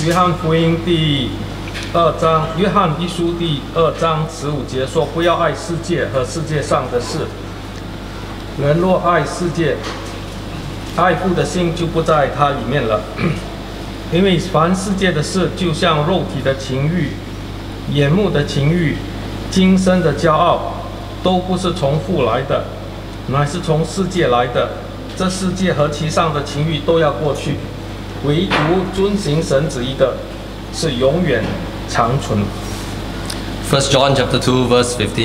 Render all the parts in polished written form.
约翰福音第2章，约翰一书第2章15节说：“不要爱世界和世界上的事。人若爱世界，爱父的心就不在它里面了。因为凡世界的事，就像肉体的情欲、眼目的情欲、今生的骄傲，都不是从父来的，乃是从世界来的。这世界和其上的情欲都要过去，唯独遵行神旨意的，是永远长存。” 1 John chapter 2 verse 15.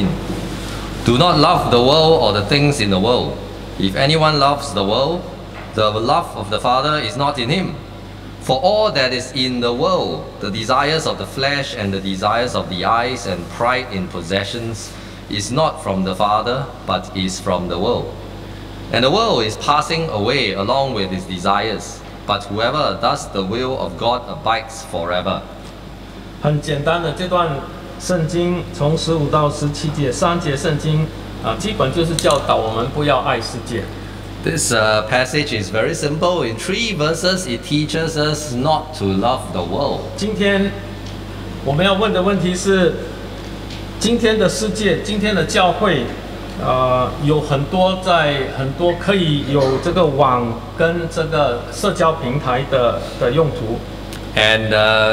Do not love the world or the things in the world. If anyone loves the world, the love of the Father is not in him. For all that is in the world, the desires of the flesh and the desires of the eyes and pride in possessions, is not from the Father, but is from the world. And the world is passing away along with its desires, but whoever does the will of God abides forever. 很简单的这段圣经，从15到17节3节圣经基本就是教导我们不要爱世界。 This passage is very simple. In 3 verses, it teaches us not to love the world. 今天我们要问的问题是：今天的世界，今天的教会，有很多可以有这个网跟这个社交平台的用途。 And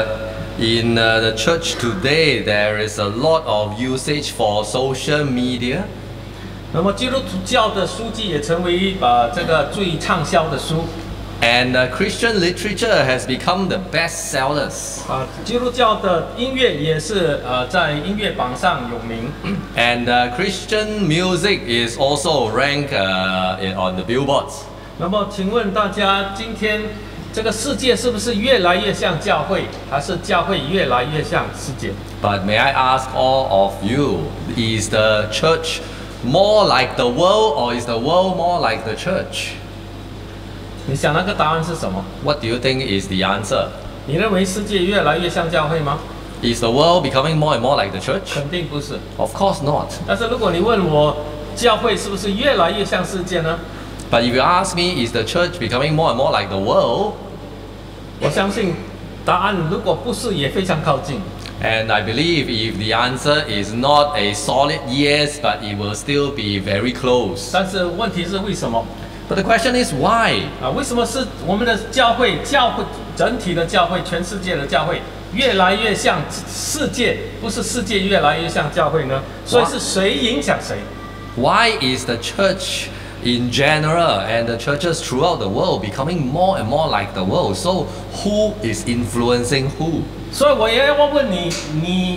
in the church today, there is a lot of usage for social media. 那么基督教的书籍也成为这个最畅销的书。 And Christian literature has become the best sellers. 基督教的音乐也是在音乐榜上有名。 And Christian music is also ranked on the billboards. 那么，请问大家，今天这个世界是不是越来越像教会，还是教会越来越像世界？ But may I ask all of you, is the church more like the world, or is the world more like the church? 你想那个答案是什么？ What do you think is the answer? 你认为世界越来越像教会吗？ Is the world becoming more and more like the church? 肯定不是。 Of course not. 但是如果你问我，教会是不是越来越像世界呢？ But if you ask me, is the church becoming more and more like the world? 我相信答案如果不是，也非常靠近。 And I believe if the answer is not a solid yes, but it will still be very close. 但是问题是为什么？ But the question is why? 为什么是我们的教会整体的教会，全世界的教会越来越像世界，不是世界越来越像教会呢？所以是谁影响谁？ Why is the church in general and the churches throughout the world becoming more and more like the world? So who is influencing who? 所以我也要问你，你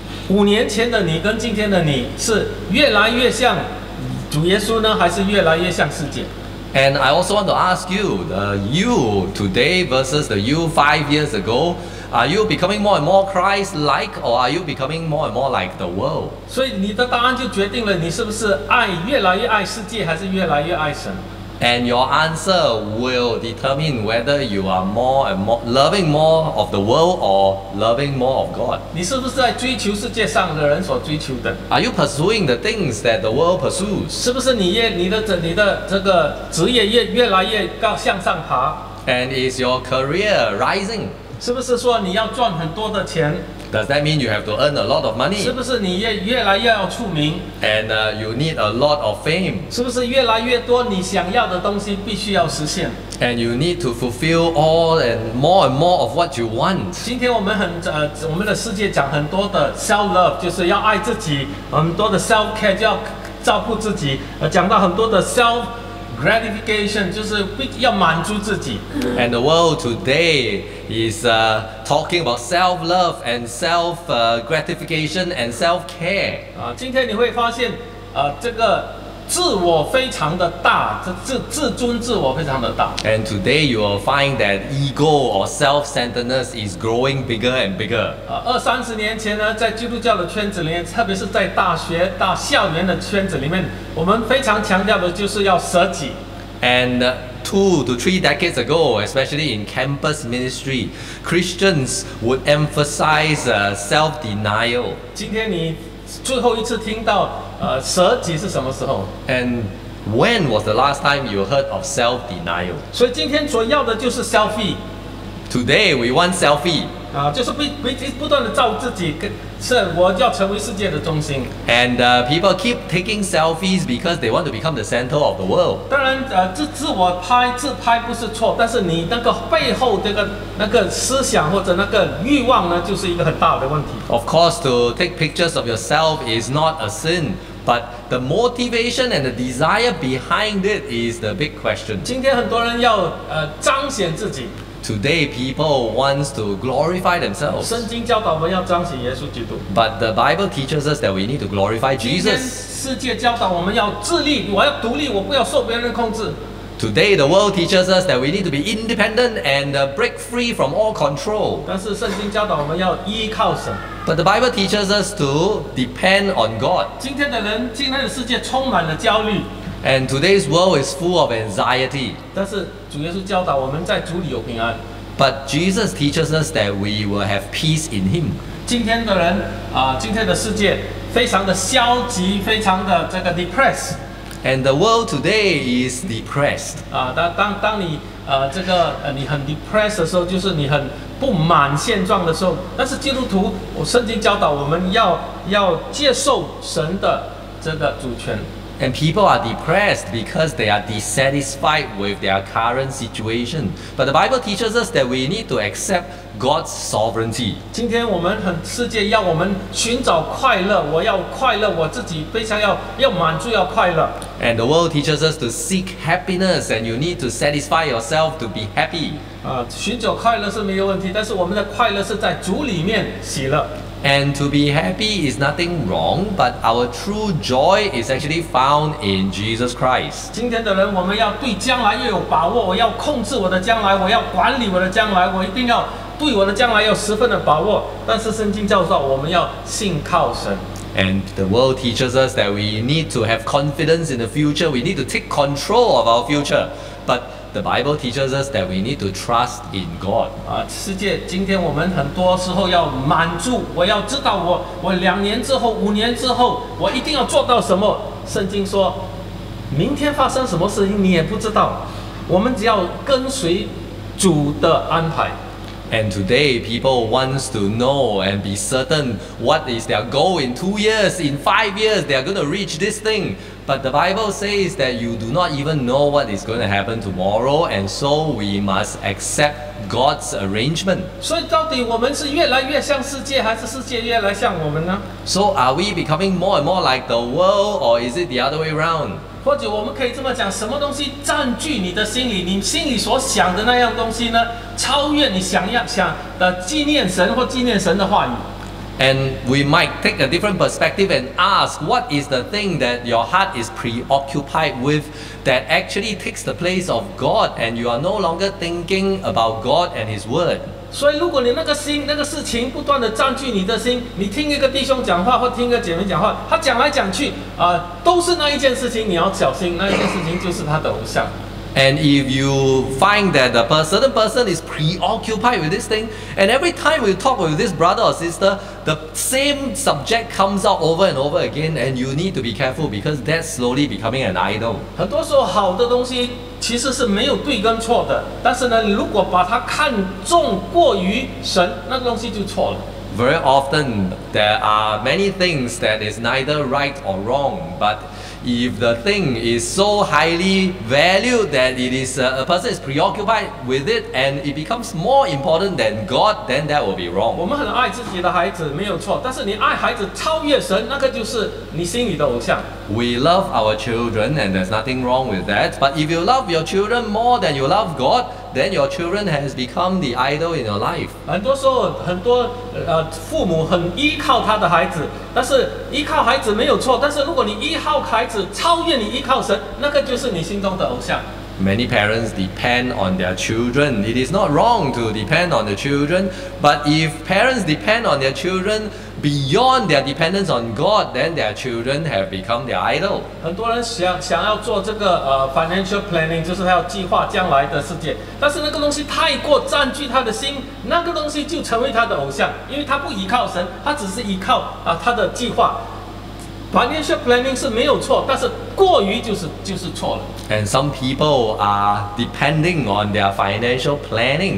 5年前的你跟今天的你是越来越像主耶稣呢，还是越来越像世界？ And I also want to ask you, the you today versus the you 5 years ago, are you becoming more and more Christ-like, or are you becoming more and more like the world? 所以你的答案就决定了你是不是越来越爱世界，还是越来越爱神。 And your answer will determine whether you are more and more loving more of the world or loving more of God. 你是不是在追求世界上的人所追求的？ Are you pursuing the things that the world pursues? 是不是你的这个职业越来越高向上爬？ And is your career rising? 是不是说你要赚很多的钱？ Does that mean you have to earn a lot of 是 money? 不是你越来越要出名？ And you need a lot of fame? 是不是越来越多你想要的东西必须要实现？ And you need to fulfill all and more of what you want. 今天我们我们的世界讲很多的 self love， 就是要爱自己，很多的 self care 就要照顾自己，讲到很多的 self gratification， 就是要满足自己。 And the world today is talking about self-love and self-gratification and self-care. 今天你会发现，这个自我非常的大，自尊自我非常的大。 And today you will find that ego or self-centeredness is growing bigger and bigger. 20-30年前呢，在基督教的圈子里面，特别是在大学、校园的圈子里面，我们非常强调的就是要舍己。 And 2 to 3 decades ago, especially in campus ministry, Christians would emphasize self-denial. 今天你最后一次听到舍己是什么时候？ And when was the last time you heard of self-denial? 所以今天所要的就是 selfie。 Today we want selfie. 就是不断的照自己，是我要成为世界的中心。 And people keep taking selfies because they want to become the center of the world. 当然，自我自拍不是错，但是你那个背后那个思想或者那个欲望呢，就是一个很大的问题。 Of course, to take pictures of yourself is not a sin, but the motivation and the desire behind it is the big question. 今天很多人要彰显自己。 Today, people want to glorify themselves. 圣经教导我们要彰显耶稣基督。 But the Bible teaches us that we need to glorify 今天 Jesus. 世界教导我们要自立，我要独立，我不要受别人控制。 Today, the world teaches us that we need to be independent and break free from all control. 但是圣经教导我们要依靠神。 But the Bible teaches us to depend on God. 今天的世界充满了焦虑。 And today's world is full of anxiety. 但是主耶稣教导我们在主里有平安。 But Jesus teaches us that we will have peace in Him. 今天的人今天的世界非常的消极，非常的depressed。 And the world today is depressed. 当你你很 depressed 的时候，就是你很不满现状的时候。但是基督徒，圣经教导我们要接受神的这个主权。 And people are depressed because they are dissatisfied with their current situation. But the Bible teaches us that we need to accept God's sovereignty. 今天我们世界要我们寻找快乐，我要快乐，我自己非常要满足，要快乐。 And the world teaches us to seek happiness, and you need to satisfy yourself to be happy. 寻找快乐是没有问题，但是我们的快乐是在主里面喜乐。 And to be happy is nothing wrong, but our true joy is actually found in Jesus Christ. 今天的人，我们要对将来要有把握，我要控制我的将来，我要管理我的将来，我一定要对我的将来有十分的把握。但是圣经教导我们要信靠神。 And the world teaches us that we need to have confidence in the future, we need to take control of our future. But the Bible teaches us that we need to trust in God. 世界今天我们很多时候要满足，我要知道我2年之后、5年之后，我一定要做到什么。圣经说，明天发生什么事情你也不知道，我们只要跟随主的安排。 And today, people want to know and be certain what is their goal in 2 years, in 5 years, they are going to reach this thing. But the Bible says that you do not even know what is going to happen tomorrow, and so we must accept God's arrangement. 所以到底我们是越来越像世界，还是世界越来像我们呢？ So are we becoming more and more like the world, or is it the other way around? 或者我们可以这么讲，什么东西占据你的心里，你心里所想的那样东西呢？超越你想的纪念神或纪念神的话语。 And we might take a different perspective and ask, what is the thing that your heart is preoccupied with that actually takes the place of God, and you are no longer thinking about God and His Word? 所以，如果你那个事情不断的占据你的心，你听一个弟兄讲话或听一个姐妹讲话，他讲来讲去都是那一件事情，你要小心，那一件事情就是他的偶像。 And if you find that a certain person is preoccupied with this thing, and every time we talk with this brother or sister, the same subject comes out over and over again, and you need to be careful because that's slowly becoming an idol. 很多时候好的东西其实是没有对跟错的，但是呢，你如果把它看重过于神，那个东西就错了。 Very often there are many things that is neither right or wrong, but if the thing is so highly valued that it is a person is preoccupied with it and it becomes more important than God, then that will be wrong. 我们很爱自己的孩子没有错，但是你爱孩子超越神，那个就是你心里的偶像。 We love our children and there's nothing wrong with that. But if you love your children more than you love God, then your children has become the idol in your life. 很多时候，很多父母很依靠他的孩子，但是依靠孩子没有错，但是如果你依靠孩子超越你依靠神，那个就是你心中的偶像。 Many parents depend on their children. It is not wrong to depend on the children, but if parents depend on their children beyond their dependence on God, then their children have become their idol. 很多人想要做这个financial planning，就是他要计划将来的世界，但是那个东西太过占据他的心，那个东西就成为他的偶像，因为他不依靠神，他只是依靠他的计划。Financial planning 是没有错，但是过于就是错了。 And some people are depending on their financial planning.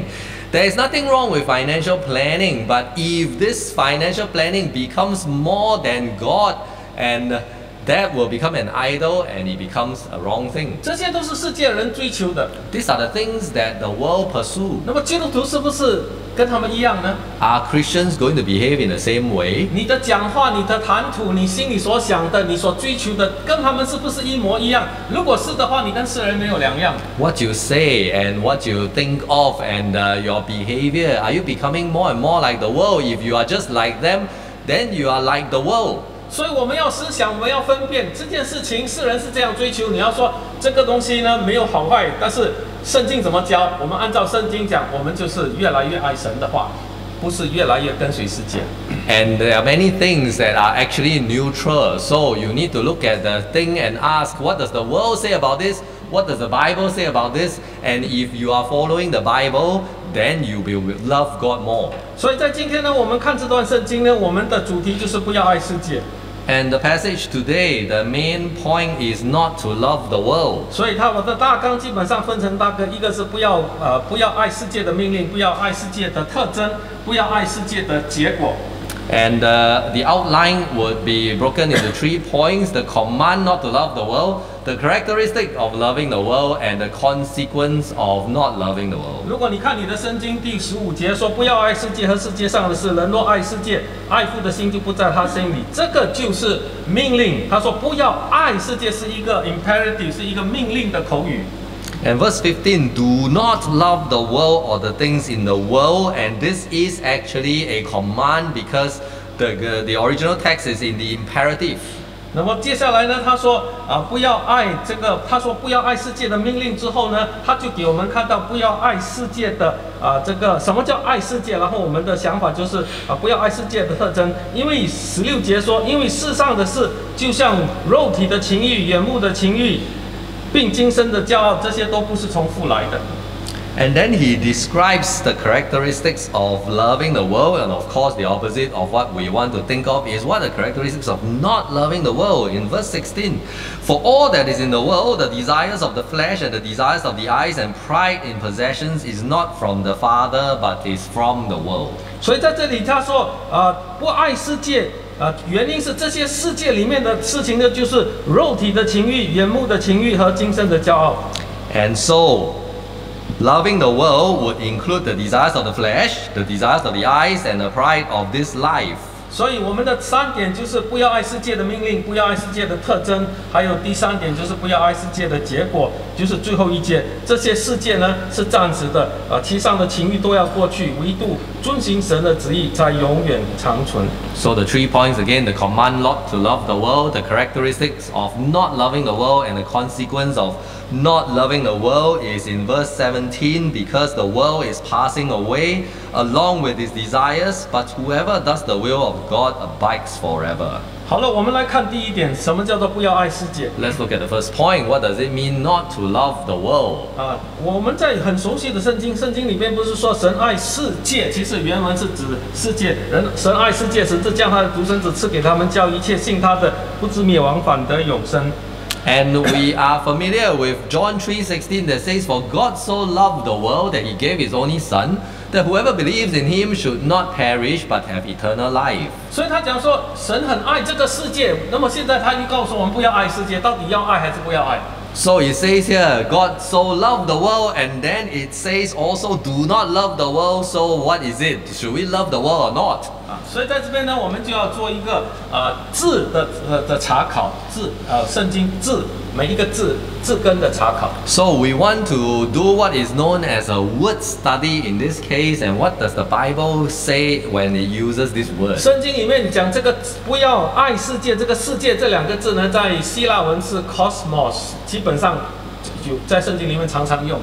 There is nothing wrong with financial planning, but if this financial planning becomes more than God, and that will become an idol and it becomes a wrong thing. 这些都是世界人追求的。 These are the things that the world pursue. 那么基督徒是不是跟他们一样呢？ Are Christians going to behave in the same way? 你的讲话、你的谈吐、你心里所想的、你所追求的，跟他们是不是一模一样？如果是的话，你跟世人没有两样。 What you say and what you think of and your behavior, are you becoming more and more like the world? If you are just like them, then you are like the world. 所以我们要思想，我们要分辨这件事情，世人是这样追求。你要说这个东西呢没有好坏，但是圣经怎么教？我们按照圣经讲，我们就是越来越爱神的话，不是越来越跟随世界。 And there are many things that are actually neutral. So you need to look at the thing and ask, what does the world say about this? What does the Bible say about this? And if you are following the Bible, then you will love God more. 所以在今天呢，我们看这段圣经呢，我们的主题就是不要爱世界。 And the passage today, the main point is not to love the world. 所以它的大纲基本上分成大个，一个是不要爱世界的命令，不要爱世界的特征，不要爱世界的结果。 And the outline would be broken into 3 points: the command not to love the world, the characteristic of loving the world, and the consequence of not loving the world. 如果你看你的圣经第15节说不要爱世界和世界上的事，人若爱世界，爱父的心就不在他心里，这个就是命令。他说不要爱世界是一个 imperative， 是一个命令的口语。 And verse 15, do not love the world or the things in the world. And this is actually a command because the original text is in the imperative. 那么接下来呢，他说不要爱这个，他说不要爱世界的命令之后呢，他就给我们看到不要爱世界的这个什么叫爱世界，然后我们的想法就是不要爱世界的特征，因为16节说，因为世上的事就像肉体的情欲、眼目的情欲，并今生的骄傲，这些都不是从父来的。 And then he describes the characteristics of loving the world, and of course the opposite of what we want to think of is what the characteristics of not loving the world. In verse 16, for all that is in the world, the desires of the flesh and the desires of the eyes and pride in possessions is not from the Father, but is from the world. 所以在这里他说不爱世界。 原因是这些世界里面的事情呢，就是肉体的情欲、眼目的情欲和今生的骄傲。 And so, loving the world would include the desires of the flesh, the desires of the eyes, and the pride of this life. 所以我们的3点就是不要爱世界的命令，不要爱世界的特征，还有第3点就是不要爱世界的结果，就是最后一节。这些世界呢是暂时的，其上的情欲都要过去，唯独遵行神的旨意才永远长存。 So the 3 points again: the command not to love the world, the characteristics of not loving the world, and the consequence of not loving the world is in verse 17, because the world is passing away along with its desires, but whoever does the will of God abides forever. 好了，我们来看第1点，什么叫做不要爱世界？ Let's look at the first point. What does it mean not to love the world? 我们在很熟悉的圣经里面不是说神爱世界，其实原文是指世界人。神爱世界，神就将他的独生子赐给他们，叫一切信他的不至灭亡，反得永生。 And we are familiar with John 3:16 that says, for God so loved the world that he gave his only son, that whoever believes in him should not perish but have eternal life. 所以他讲说神很爱这个世界，那么现在他又告诉我们不要爱世界，到底要爱还是不要爱？ So it says here, God so loved the world, and then it says also, do not love the world. So what is it? Should we love the world or not? 所以在这边呢，我们就要做一个字的查考，圣经字每一个字根的查考。 So we want to do what is known as a word study in this case, and what does the Bible say when it uses this word? 圣经里面讲这个不要爱世界，这个世界这2个字呢，在希腊文是 cosmos， 基本上就在圣经里面常常用。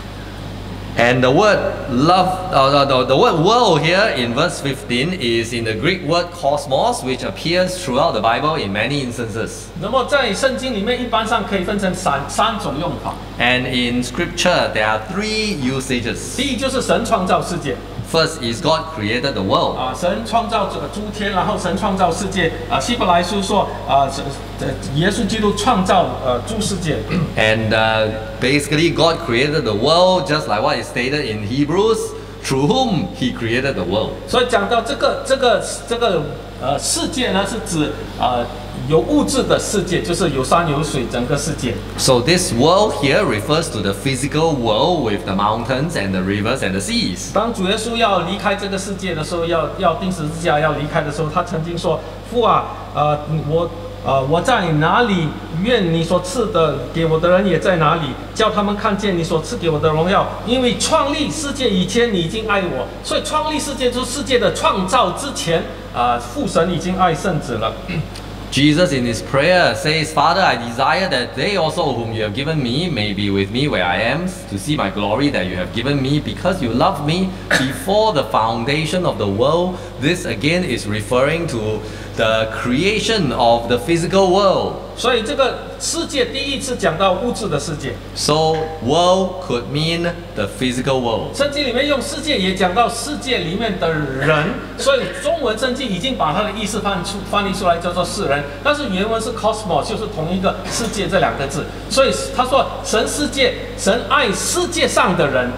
And the word love, the word world here in verse 15 is in the Greek word cosmos, which appears throughout the Bible in many instances. 那么在圣经里面一般上可以分成三种用法。 And in Scripture there are 3 usages. 第一就是神创造世界。 First is God created the world. 神创造诸天，然后神创造世界。希伯来书说耶稣基督创造诸世界。 And basically God created the world just like what is stated in Hebrews. through whom He created the world. 所以讲到这个世界呢，是指有物质的世界，就是有山有水整个世界。 So this world here refers to the physical world with the mountains and the rivers and the seas. 当主耶稣要离开这个世界的时候，要钉十字架要离开的时候，他曾经说：“父啊，我在哪里？愿你所赐的给我的人也在哪里，叫他们看见你所赐给我的荣耀。因为创立世界以前，你已经爱我，所以创立世界就是世界的创造之前，父神已经爱圣子了。” Jesus in his prayer says, Father, I desire that they also whom you have given me may be with me where I am, to see my glory that you have given me, because you loved me before the foundation of the world. This again is referring to the creation of the physical world. 所以这个世界第一次讲到物质的世界。 So world could mean the physical world. 圣经里面用世界也讲到世界里面的人，所以中文圣经已经把它的意思翻译出来叫做世人，但是原文是 cosmos， 就是同一个世界这两个字。所以他说神爱世界上的人。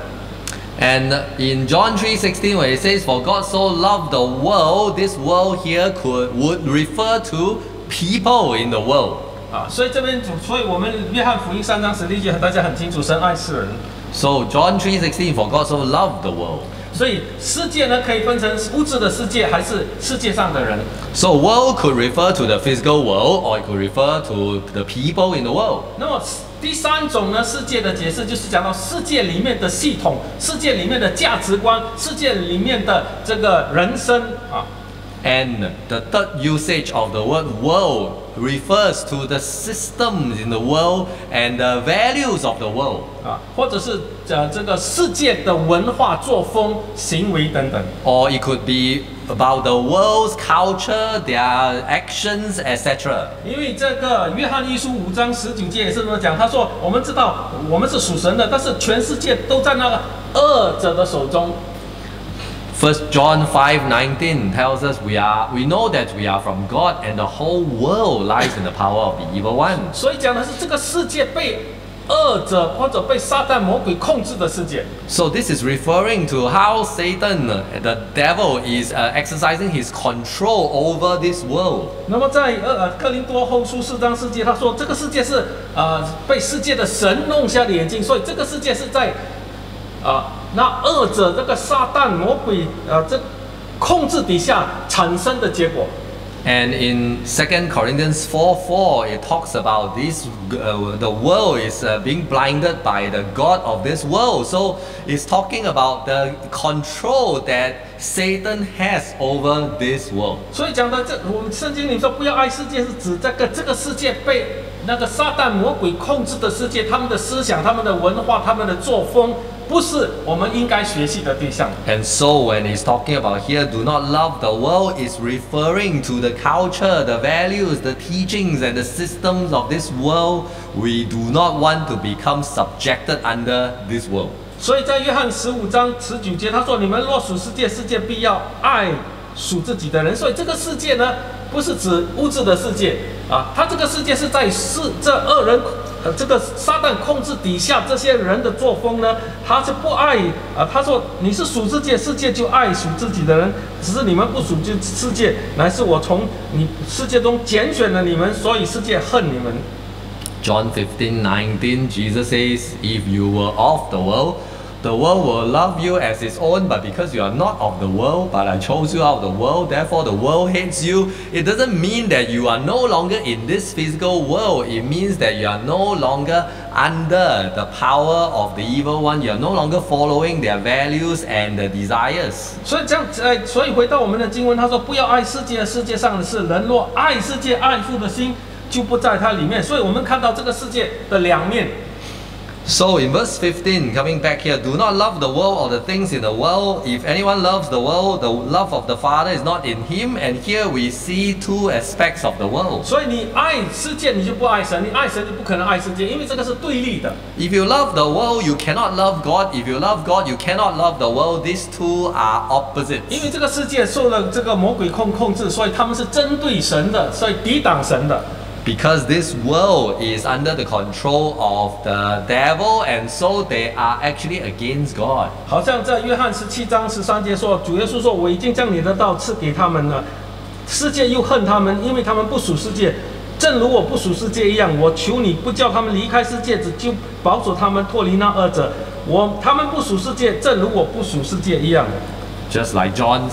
And in John 3:16, where it says, "For God so loved the world," this world here would refer to people in the world. 所以我们约翰福音3章16节大家很清楚，神爱世人。 So John 3:16, "For God so loved the world." 所以世界呢，可以分成物质的世界，还是世界上的人。 So world could refer to the physical world, or it could refer to the people in the world. 那么第三种呢，世界的解释就是讲到世界里面的系统、世界里面的价值观、世界里面的这个人生啊。 And the third usage of the word world refers to the systems in the world and the values of the world. 或者是这个世界的文化、作风、行为等等。 Or it could be about the world's culture, their actions, etc. 因为这个约翰一书5章19节也是这么讲，他说：“我们知道我们是属神的，但是全世界都在那个恶者的手中。” 1 John 5:19 tells us we know that we are from God and the whole world lies in the power of the evil one. 所以讲的是这个世界被恶者或者被撒旦魔鬼控制的世界。 So this is referring to how Satan, the devil, is exercising his control over this world. 那么在哥林多后书4章4节，他说这个世界是被世界的神弄瞎的眼睛，所以这个世界是在那恶者这个撒旦魔鬼这控制底下产生的结果。 And in 2 Corinthians 4:4, it talks about this: the world is being blinded by the god of this world. So it's talking about the control that Satan has over this world. 所以讲的我们圣经里说不要爱世界，是指这个世界被那个撒旦魔鬼控制的世界，他们的思想、他们的文化、他们的作风。不是我们应该学习的对象。 And so when he's talking about here, do not love the world, is referring to the culture, the values, the teachings, and the systems of this world. We do not want to become subjected under this world. 所以在约翰15章19节，他说：“你们若属世界，世界必要爱属自己的人。”所以这个世界呢，不是指物质的世界它这个世界是在这恶人。这个撒旦控制底下这些人的作风呢，他是不爱他说你是属世界，世界就爱属自己的人，只是你们不属世界，乃是我从你世界中拣选了你们，所以世界恨你们。 John 15:19, Jesus says, "If you were of the world, the world will love you as its own, but because you are not of the world, but I chose you out of the world, therefore the world hates you." It doesn't mean that you are no longer in this physical world. It means that you are no longer under the power of the evil one. You are no longer following their values and their desires. 所以回到我们的经文，他说：“不要爱世界，世界上的事。人若爱世界，爱父的心就不在它里面。”所以我们看到这个世界的两面。 So in verse 15, coming back here, do not love the world or the things in the world. If anyone loves the world, the love of the Father is not in him. And here we see two aspects of the world. 所以你爱世界，你就不爱神；你爱神，就不可能爱世界，因为这个是对立的。 If you love the world, you cannot love God. If you love God, you cannot love the world. These two are opposites. 因为这个世界受了这个魔鬼控制，所以他们是针对神的，所以抵挡神的。 Because this world is under the control of the devil, and so they are actually against God. 好像在约翰17章13节说，主耶稣说：“我已经将你的道赐给他们了，世界又恨他们，因为他们不属世界，正如我不属世界一样。我求你不叫他们离开世界，只就保守他们脱离那恶者。他们不属世界，正如我不属世界一样。” Just like John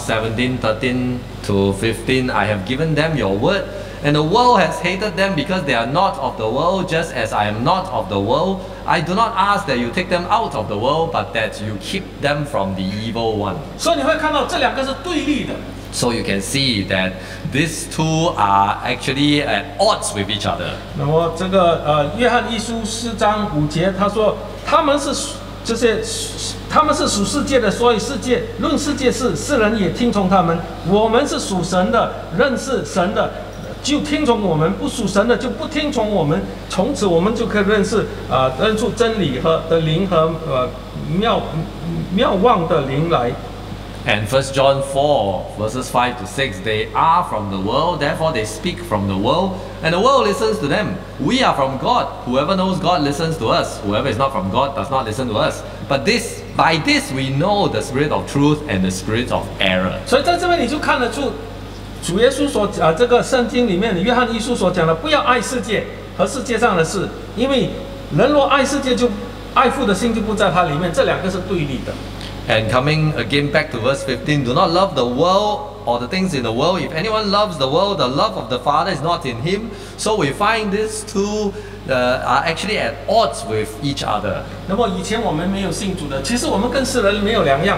17:13 to 15, I have given them your word, and the world has hated them because they are not of the world, just as I am not of the world. I do not ask that you take them out of the world, but that you keep them from the evil one. 所以你会看到这两个是对立的。 So you can see that these two are actually at odds with each other. 那么这个约翰一书4章5节，他说他们是属世界的，所以论世界事，世人也听从他们。我们是属神的，认识神的，就听从我们；不属神的就不听从我们。从此我们就可以认出真理的灵和妙望的灵来。 And 1 John 4 verses 5 to 6, they are from the world, therefore they speak from the world, and the world listens to them. We are from God. Whoever knows God listens to us. Whoever is not from God does not listen to us. But by this we know the spirit of truth and the spirit of error. 所以在这边你就看得出，主耶稣这个圣经里面约翰一书所讲的，不要爱世界和世界上的事，因为人若爱世界，就爱父的心就不在他里面，这两个是对立的。 And coming again back to verse 15, do not love the world or the things in the world. If anyone loves the world, the love of the Father is not in him. So we find these two are actually at odds with each other. 那么以前我们没有信主的，其实我们跟世人没有两样。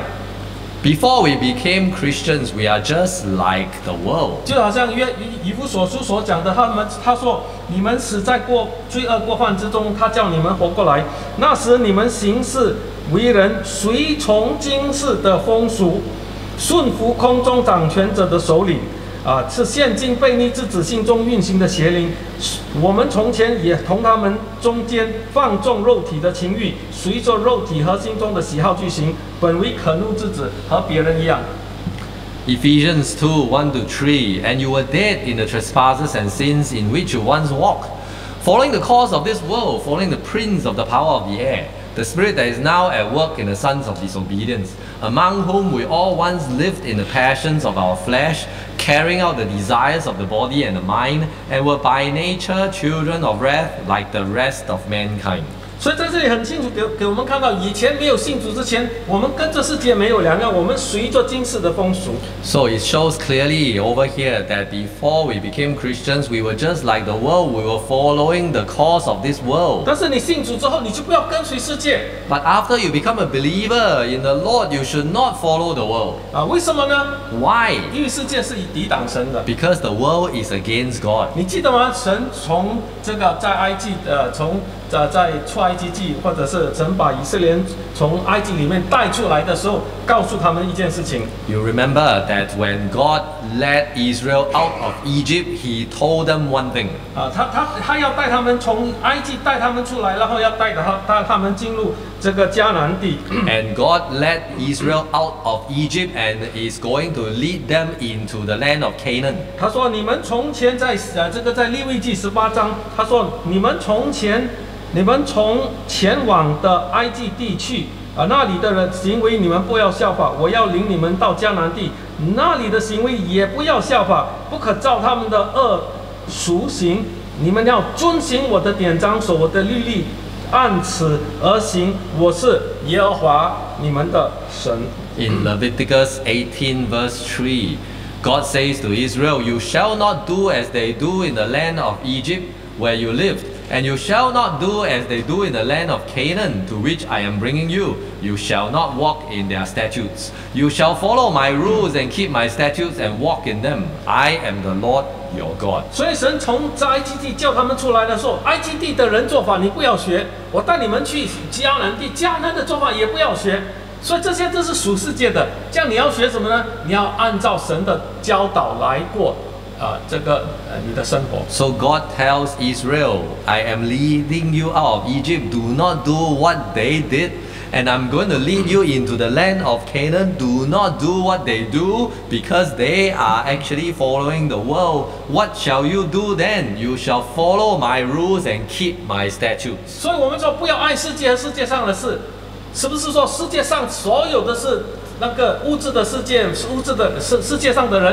Before we became Christians, we are just like the world. 就好像以弗所书所讲的，他说你们死在罪恶过犯之中，他叫你们活过来。那时你们行事为人随从今世的风俗，顺服空中掌权者的首领，是现今悖逆之子心中运行的邪灵。我们从前也同他们中间放纵肉体的情欲，随着肉体和心中的喜好去行，本为可怒之子，和别人一样。 Ephesians 2:1 to 3, and you were dead in the trespasses and sins in which you once walked, following the course of this world, following the prince of the power of the air, the spirit that is now at work in the sons of disobedience, among whom we all once lived in the passions of our flesh, carrying out the desires of the body and the mind, and were by nature children of wrath like the rest of mankind. 所以在这里很清楚给我们看到，以前没有信主之前，我们跟这世界没有两样，我们随着今世的风俗。 So it shows clearly over here that before we became Christians, we were just like the world. We were following the course of this world. 但是你信主之后，你就不要跟随世界。 But after you become a believer in the Lord, you should not follow the world. 为什么呢？ Why? 因为世界是抵挡神的。 Because the world is against God. 你记得吗？神从这个在埃及在出埃及记，或者是神把以色列人从埃及里面带出来的时候，告诉他们一件事情。 You remember that when God led Israel out of Egypt, He told them one thing. 他要带他们从埃及带他们出来，然后要带他们进入这个迦南地。 And God led Israel out of Egypt and is going to lead them into the land of Canaan. 他说：“你们从前在利未记18章，他说你们从前往的埃及地去，那里的人行为你们不要效法。我要领你们到迦南地，那里的行为也不要效法，不可照他们的恶俗行。你们要遵行我的典章，守我的律例，按此而行。我是耶和华你们的神。” In Leviticus 18 verse 3, God says to Israel, "You shall not do as they do in the land of Egypt, where you lived. And you shall not do as they do in the land of Canaan, to which I am bringing you. You shall not walk in their statutes. You shall follow my rules and keep my statutes and walk in them. I am the Lord your God." 所以神从在埃及地叫他们出来的时候，埃及地的人做法你不要学，我带你们去迦南地，迦南的做法也不要学。所以这是属世界的，这样你要学什么呢？你要按照神的教导来过。你的生活。 So God tells Israel, "I am leading you out of Egypt. Do not do what they did, and I'm going to lead you into the land of Canaan. Do not do what they do, because they are actually following the world. What shall you do then? You shall follow my rules and keep my statutes. 所以我们说不要爱世界和世界上的事，是不是说世界上所有的事，那个物质的世界、物质的世界上的人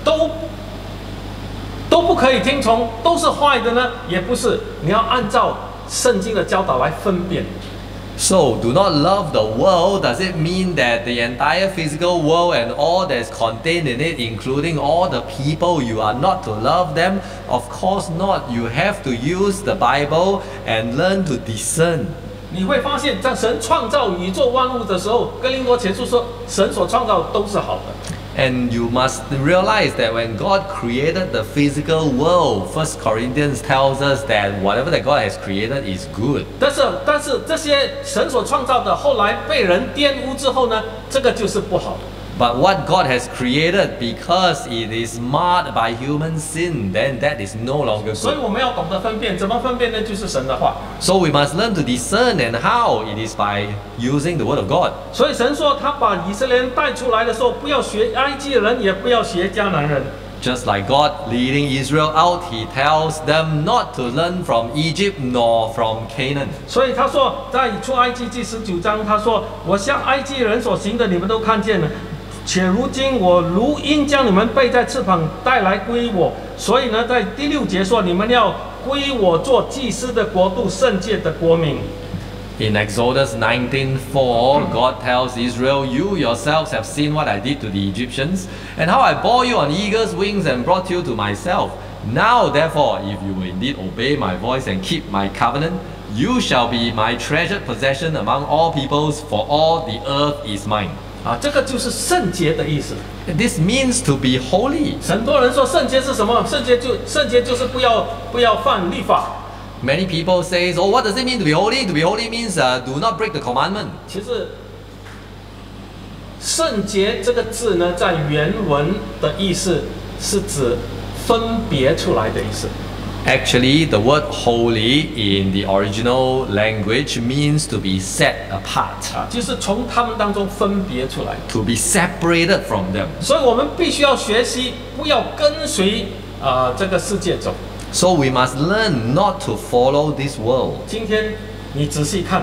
都不可以听从，都是坏的呢？也不是，你要按照圣经的教导来分辨。 So, do not love the world. Does it mean that the entire physical world and all that's contained in it, including all the people, you are not to love them? Of course not. You have to use the Bible and learn to discern. 你会发现，在神创造宇宙万物的时候，哥林多前书说，神所创造的都是好的。 And you must realize that when God created the physical world, 1 Corinthians tells us that whatever that God has created is good. 但是这些神所创造的，后来被人玷污之后呢，这个就是不好的。 But what God has created, because it is marred by human sin, then that is no longer 所以 good. 我们要懂得分辨，怎么分辨呢？就是神的话。 So we must learn to discern, and how? It is by using the word of God. 所以神说，他把以色列人带出来的时候，不要学埃及人，也不要学迦南人。 Just like God leading Israel out, He tells them not to learn from Egypt nor from Canaan. 所以他说，在出埃及记19章，他说：“我向埃及人所行的，你们都看见了。且如今我如鹰将你们背在翅膀带来归我。”所以呢，在第6节说：“你们要归我做祭司的国度，圣洁的国民。” In Exodus 19:4, God tells Israel, "You yourselves have seen what I did to the Egyptians, and how I bore you on eagle's wings and brought you to myself. Now, therefore, if you will indeed obey my voice and keep my covenant, you shall be my treasured possession among all peoples, for all the earth is mine." 这个就是圣洁的意思。 This means to be holy. 很多人说圣洁是什么？圣洁就是不要犯律法。 Many people say, "Oh, what does it mean to be holy? To be holy means do not break the commandment." 其实，圣洁这个字呢，在原文的意思是指分别出来的意思。 Actually, the word holy in the original language means to be set apart, 就是从他们当中分别出来。 to be separated from them. 所以我们必须要学习，不要跟随这个世界走。 So we must learn not to follow this world. 今天你仔细看，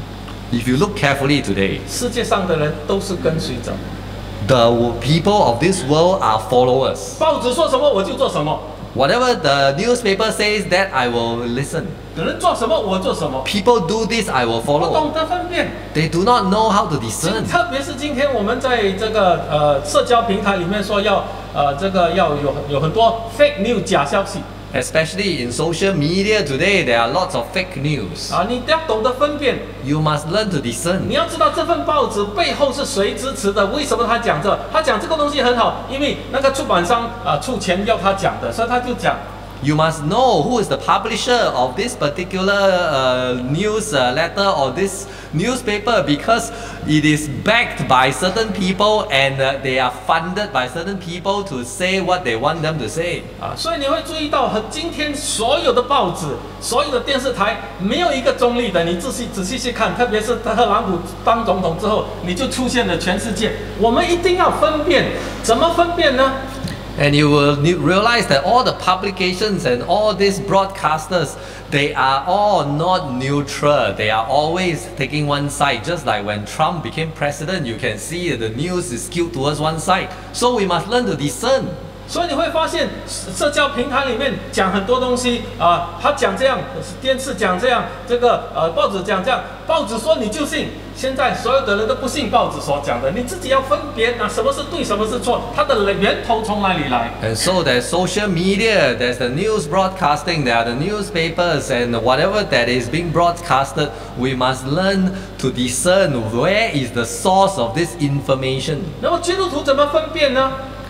If you look carefully today, 世界上的人都是跟随者。 the people of this world are followers. 报纸说什么我就做什么， Whatever the newspaper says, that I will listen. 有人做什么我做什么， People do this, I will 不 follow. 懂得分辨。 They do not know how to discern. 特别是今天我们在这个社交平台里面说要有很多 fake news 假消息。 Especially in social media today, there are lots of fake news. 你要懂得分辨， You must learn to discern. 你要知道这份报纸背后是谁支持的，为什么他讲这？他讲这个东西很好，因为那个出版商出钱要他讲的，所以他就讲。 You must know who is the publisher of this particular news letter or this newspaper, because it is backed by certain people and they are funded by certain people to say what they want them to say. 所以你会注意到，今天所有的报纸、所有的电视台没有一个中立的。你仔细去看，特别是特朗普当总统之后，你就出现了全世界。我们一定要分辨，怎么分辨呢？ And you will realize that all the publications and all these broadcasters, they are all not neutral. They are always taking one side. Just like when Trump became president, you can see that the news is skewed towards one side. So we must learn to discern. 所以你会发现，社交平台里面讲很多东西他讲这样，电视讲这样，这个报纸讲这样，报纸说你就信。现在所有的人都不信报纸所讲的，你自己要分别什么是对，什么是错，它的源头从哪里来。 And so there's social media, there's the news broadcasting, there are the newspapers, and whatever that is being broadcasted, we must learn to discern where is the source of this information. 那么基督徒怎么分辨呢？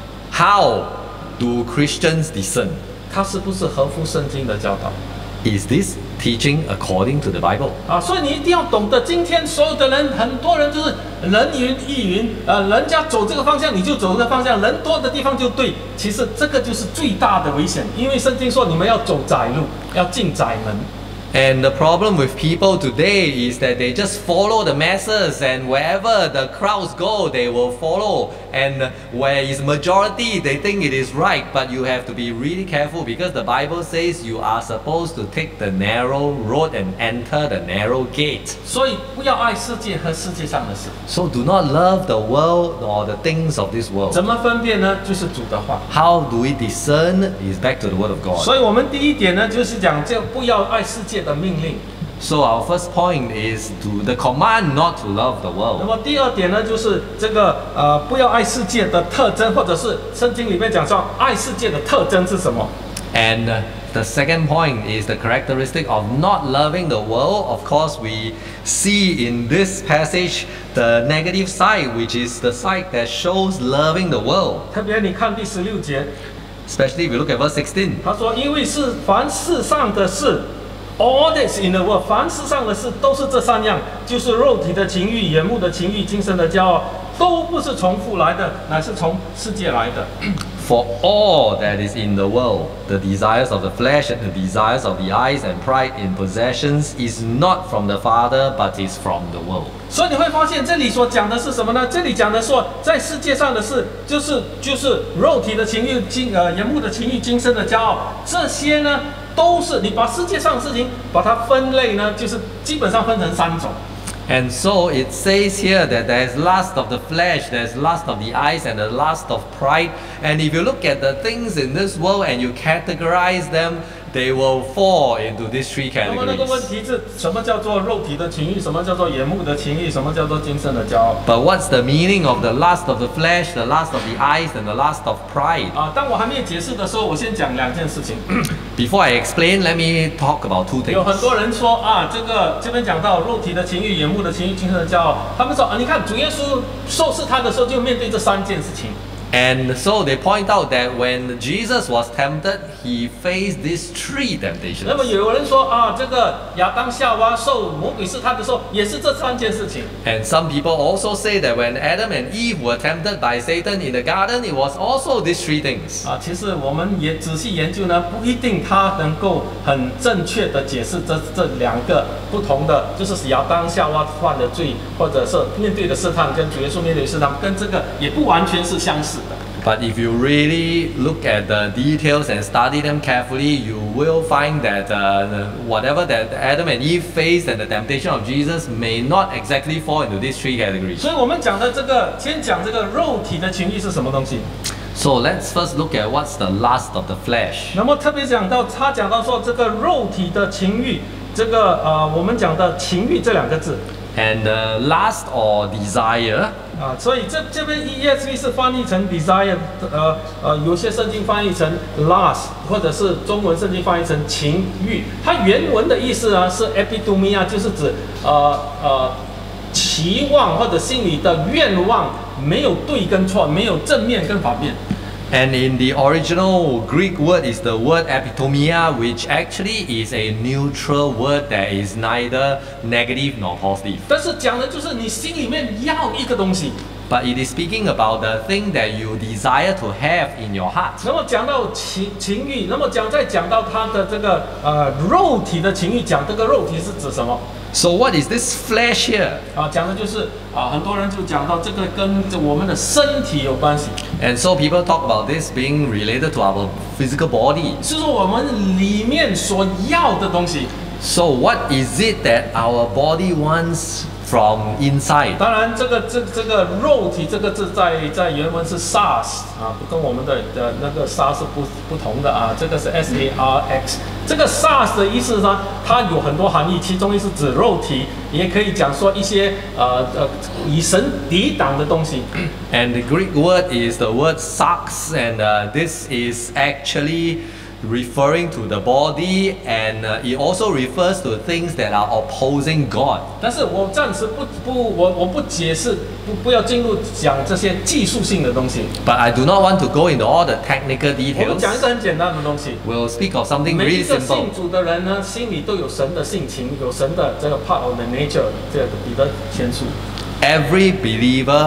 How do Christians discern? 它是不是合乎圣经的教导？ Is this teaching according to the Bible? 所以你一定要懂得，今天所有的人，很多人就是人云亦云，人家走这个方向你就走这个方向，人多的地方就对。其实这个就是最大的危险，因为圣经说你们要走窄路，要进窄门。 And the problem with people today is that they just follow the masses, and wherever the crowds go, they will follow. And where is majority, they think it is right. But you have to be really careful, because the Bible says you are supposed to take the narrow road and enter the narrow gate. 所以不要爱世界和世界上的事。 So do not love the world or the things of this world. 怎么分辨呢？就是主的话。 How do we discern? Is back to the Word of God. 所以我们第一点呢，就是讲这不要爱世界的命令。 So our first point is to the command not to love the 那 world. 么第二点呢，就是这个不要爱世界的特征，或者是圣经里面讲说爱世界的特征是什么？ And the second point is the characteristic of not loving the world. Of course, we see in this passage the negative side, which is the side that shows loving the world. 特别你看第16节， Especially if you look at verse 16. 他说：“因为是凡世上的事。” All that's in the world， 凡世上的事都是这三样，就是肉体的情欲、眼目的情欲、今生的骄傲，都不是从父来的，乃是从世界来的。 For all that is in the world, the desires of the flesh and the desires of the eyes and pride in possessions is not from the Father, but is from the world. 所以你会发现，这里所讲的是什么呢？这里讲的说，在世界上的事，就是肉体的情欲、眼目的情欲、今生的骄傲，这些呢，都是你把世界上的事情把它分类呢，就是基本上分成3种。 And so it says here that there is lust of the flesh, there is lust of the eyes, and the lust of pride. And if you look at the things in this world and you categorize them, they will fall into these 3 那么那个问 categories. 题是什么叫做肉体的情欲？什么叫做眼目的情欲？什么叫做今生的骄傲？ But what's the meaning of the lust of the flesh, the lust of the eyes, and the lust of pride? 当我还没有解释的时候，我先讲2件事情。 Before I explain, let me talk about 2 有很 things. 多人说这边讲到肉体的情欲、眼目的情欲、今生的骄傲，他们说你看主耶稣受试探的时候就面对这3件事情。 And so they point out that when Jesus was tempted, he faced these 3 temptations. 那么有人说这个亚当夏娃受魔鬼试探的时候，也是这3件事情。 And some people also say that when Adam and Eve were tempted by Satan in the garden, it was also these 3 things. 其实我们也仔细研究呢，不一定他能够很正确的解释这2个不同的，就是亚当夏娃犯的罪，或者是面对的试探，跟主耶稣面对的试探，跟这个也不完全是相似的。 But if you really look at the details and study them carefully, you will find that whatever that Adam and Eve faced and the temptation of Jesus may not exactly fall into these 3 categories. 所以我们讲的先讲这个肉体的情欲是什么东西。 So let's first look at what's the lust of the flesh. 那么特别讲到说这个肉体的情欲，我们讲的情欲这2个字。 And lust or desire. 所以这边 ESV 是翻译成 desire， 有些圣经翻译成 lust， 或者是中文圣经翻译成情欲。它原文的意思呢是 epithumia， 就是指期望或者心里的愿望没有对跟错，没有正面跟反面。 And in the original Greek word is the word epithumia, which actually is a neutral word that is neither negative nor positive. 但是讲的就是你心里面要一个东西。 But it is speaking about the thing that you desire to have in your heart. 那么讲到情欲，那么再讲到他的这个肉体的情欲，讲这个肉体是指什么？ So what is this flesh here? 讲的就是很多人就讲到这个跟我们的身体有关系。 And so people talk about this being related to our physical body. 是说我们里面所要的东西。 So what is it that our body wants from inside? 当然，这个肉体这个字在原文是 sarx 跟我们的那个 sarx 是不同的这个是 sarx。这个 sarx 的意思呢，它有很多含义，其中一是指肉体，也可以讲说一些与神抵挡的东西。 And the Greek word is the word sarx, and this is actually referring to the body, and it also refers to things that are opposing God. 但是我暂时我不解释，不要进入讲这些技术性的东西。 But I do not want to go into all the technical 我们 details. 讲一个很简单的东西。 We'll speak of something 每 really 一个 simple. 信主的人呢，心里都有神的性情，有神的这个 part of the nature， 这个彼得前书。 Every believer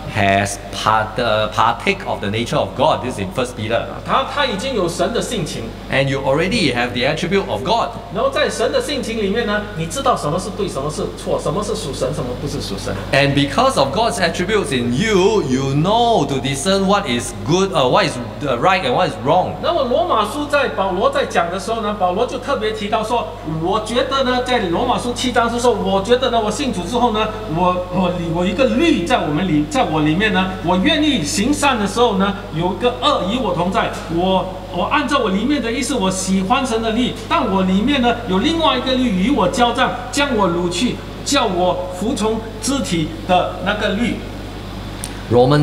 has partake of the nature of God. This is in 1 Peter. 他已经有神的性情， And you already have the attribute of God. 然后在神的性情里面呢，你知道什么是对，什么是错，什么是属神，什么不是属神。 And because of God's attributes in you, you know to discern what is good, what is right and what is wrong. 那么罗马书在保罗在讲的时候呢，保罗就特别提到说，我觉得呢，在罗马书7章是说，我觉得呢，我信主之后呢，我一个律在我里面呢，我愿意行善的时候呢，有一个恶与我同在，我按照我里面的意思，我喜欢神的律，但我里面呢有另外一个律与我交战，将我掳去，叫我服从肢体的那个律。 Romans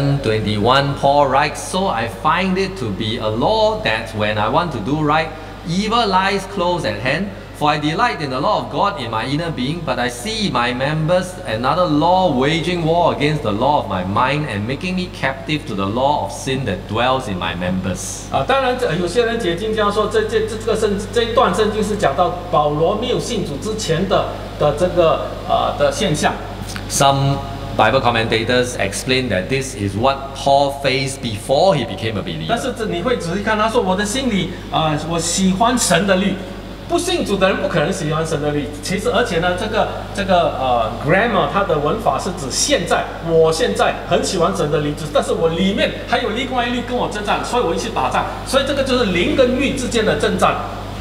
7:21, Paul writes, "So I find it to be a law that when I want to do right, evil lies close at hand. For I delight in the law of God in my inner being, but I see my members another law waging war against the law of my mind and making me captive to the law of sin that dwells in my members." 当然，有些人解经家说，这一段圣经是讲到保罗没有信主之前的这个的现象。 Some Bible commentators explain that this is what Paul faced before he became a 但 believer. 是你会仔细看，他说我的心里我喜欢神的律。 不信主的人不可能喜欢神的律。其实，而且呢，这个grammar 它的文法是指现在，我现在很喜欢神的律，但是我里面还有另外一律跟我征战，所以我一起打仗。所以这个就是灵跟律之间的征战。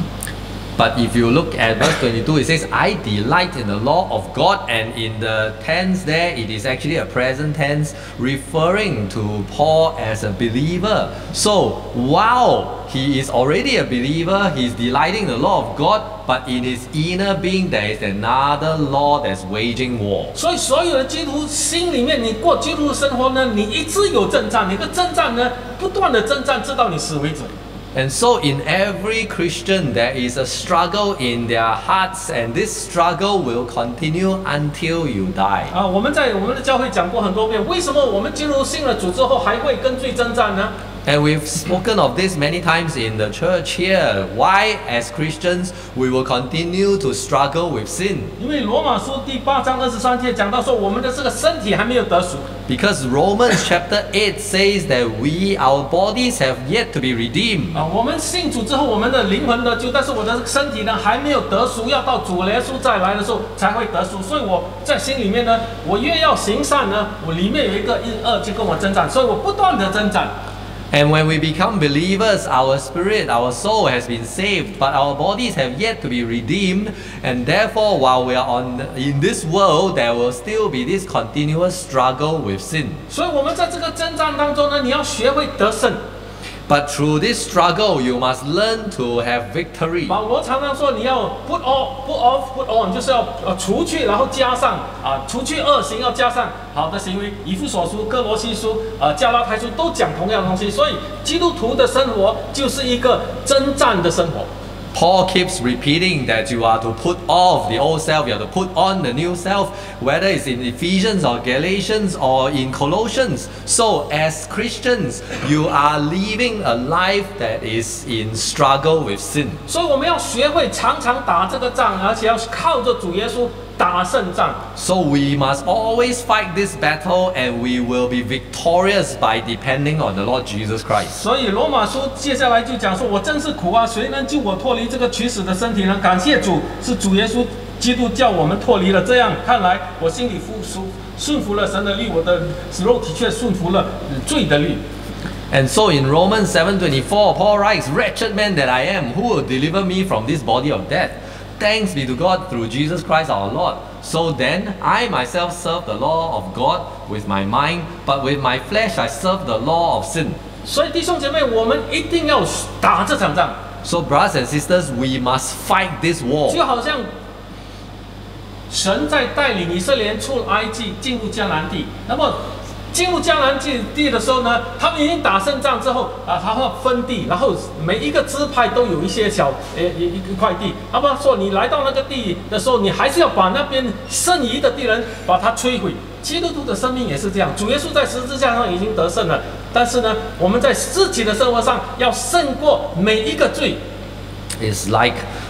But if you look at verse 22, it says, "I delight in the law of God," and in the tense there, it is actually a present tense referring to Paul as a believer. So while he is already a believer, he is delighting in the law of God, but in his inner being there is another law that's waging war. 所以所有的基督徒心里面，你过基督徒的生活呢，你一直有征战，你的征战呢，不断的征战，直到你死为止。 And so in every Christian there is a struggle in their hearts, and this struggle will continue until you die. 我们在我们的教会讲过很多遍，为什么我们基督徒信了主之后还会跟罪征战呢？ And we've spoken of this many times in the church here. Why, as Christians, we will continue to struggle with sin? 因为罗马书第8章23节讲到说，我们的这个身体还没有得赎。 Because Romans chapter 8 says that our bodies have yet to be redeemed. 我们信主之后，我们的灵魂得救，但是我的身体呢还没有得赎，要到主耶稣再来的时候才会得赎。所以我在心里面呢，我越要行善呢，我里面有一个恶就跟我征战，所以我不断的征战。 And when we become believers, our spirit, our soul has been saved, but our bodies have yet to be redeemed. And therefore, while we are in this world, there will still be this continuous struggle with sin. 所以我们在这个征战当中呢，你要学会得胜。 But through this struggle, you must learn to have victory. 保罗常常说，你要 put off, put on， 就是要除去，然后加上除去恶行，要加上好的行为。以弗所书、哥罗西书、加拉太书都讲同样的东西。所以基督徒的生活就是一个征战的生活。 Paul keeps repeating that you are to put off the old self, you are to put on the new self, whether it's in Ephesians or Galatians or in Colossians. So as Christians, you are living a life that is in struggle with sin. 所以我们要学会常常打这个仗，而且要靠着主耶稣打胜仗。 So we must always fight this battle, and we will be victorious by depending on the Lord Jesus Christ. 所以罗马书接下来就讲说，我真是苦啊，谁能救我脱离这个取死的身体呢？感谢主，是主耶稣基督叫我们脱离了。这样看来，我心里顺服了神的律，我的肉体却顺服了罪的律。 And so in Romans 7:24, Paul writes, "Wretched man that I am, who will deliver me from this body of death? Thanks be to God through Jesus Christ our Lord. So then, I myself serve the law of God with my mind, but with my flesh I serve the law of sin." 所以弟兄姐妹，我们一定要打这场仗。 So brothers and sisters, we must fight this war. 就好像神在带领以色列人出埃及，进入迦南地。那么进入迦南地的时候呢，他们已经打胜仗之后他会分地，然后每一个支派都有一些一块地。他们说，你来到那个地的时候，你还是要把那边剩余的地人把它摧毁。基督徒的生命也是这样，主耶稣在十字架上已经得胜了，但是呢，我们在自己的生活上要胜过每一个罪。 It's like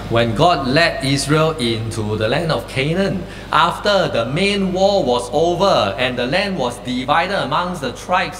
When God led Israel into the land of Canaan, after the main war was over and the land was divided amongst the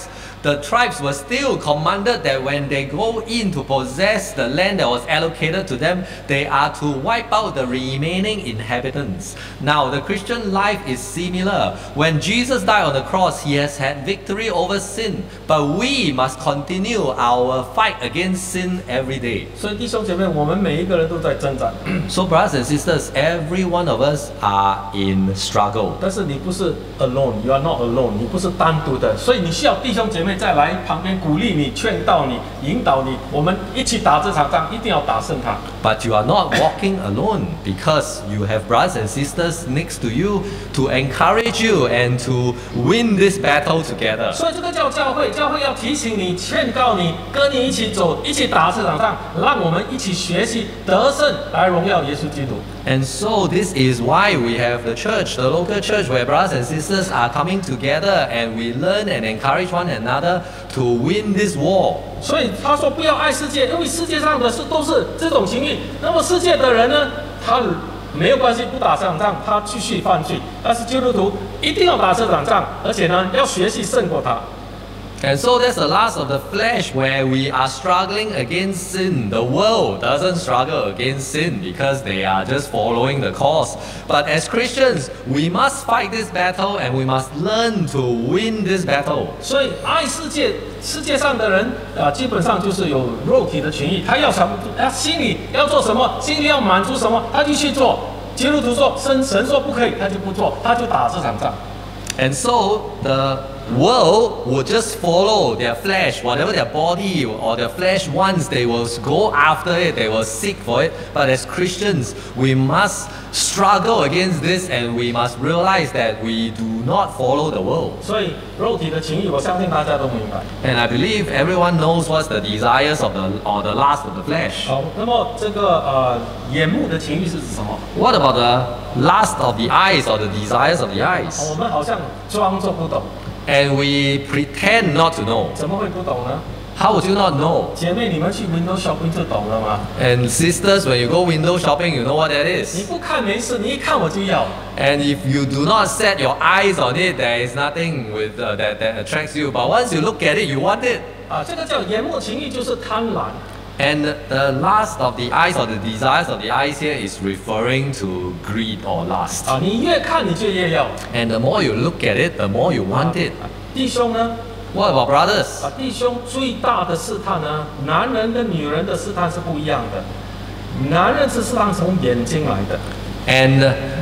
tribes were still commanded that when they go in to possess the land that was allocated to them, they are to wipe out the remaining inhabitants. Now, the Christian life is similar. When Jesus died on the cross, He has had victory over sin, but we must continue our fight against sin every day. 所以弟兄姐妹，我们每一个人都在挣扎。 So brothers and sisters, every one of us are in struggle. 但是你不是 alone，you are not alone， 你不是单独的，所以你需要弟兄姐妹再来旁边鼓励你、劝导你、引导你，我们一起打这场仗，一定要打胜它。 But you are not walking alone because you have brothers and sisters next to you to encourage you and to win this battle together. 所以这个叫教会，教会要提醒你、劝告你，跟你一起走，一起打这场仗，让我们一起学习得胜，来荣耀耶稣基督。 And so this is why we have the church, the local church, where brothers and sisters are coming together and we learn and encourage one another to win this war. 所以他说不要爱世界，因为世界上的事都是这种情欲。那么世界的人呢，他没有关系，不打这场仗，他继续犯罪。但是基督徒一定要打这场仗，而且呢，要学习胜过他。 And so that's the last of the flesh where we are struggling against sin. The world doesn't struggle against sin because they are just following the cause. But as Christians, we must fight this battle and we must learn to win this battle. 所以爱世界，世界上的人基本上就是有肉体的情欲，他要什么，他心里要做什么，心里要满足什么，他就去做。基督徒说神说不可以，他就不做，他就打这场仗。 And so the world will just follow their flesh, whatever their body or their flesh wants, they will go after it, they will seek for it. But as Christians, we must struggle against this and we must realize that we do not follow the world. 所以肉体的情欲，我相信大家都明白。 And I believe everyone knows what's the desires of the lust of the flesh. 好，那么这个眼目的情欲是指什么？ What about the lust of the eyes or the desires of the eyes? 我们好像装作不懂， And we pretend not to know. 怎么会不懂呢？ How would you not know? 姐妹，你们去 Windows Shopping 就懂了吗？ And sisters, when you go window shopping, you know what that 你 is. 不看没事，你一看我就要。 And if you do not set your eyes on it, there is nothing that attracts you. But once you look at it, you want it. 这个叫眼目情欲，就是贪婪。 And the lust of the eyes or the desires of the eyes here is referring to greed or lust. 你越看你就越要。 And the more you look at it, the more you want it. 弟兄呢？ What about brothers? 弟兄最大的试探呢，男人跟女人的试探是不一样的。男人是试探从眼睛来的。 And